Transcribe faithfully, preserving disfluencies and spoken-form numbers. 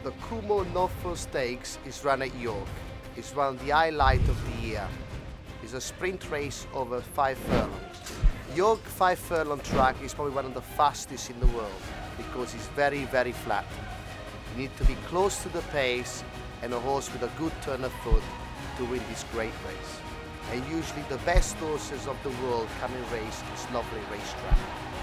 The Coolmore Nunthorpe Stakes is run at York. It's one of the highlight of the year. It's a sprint race over five furlongs. York five furlong track is probably one of the fastest in the world because it's very, very flat. You need to be close to the pace and a horse with a good turn of foot to win this great race. And usually the best horses of the world come and race this lovely racetrack.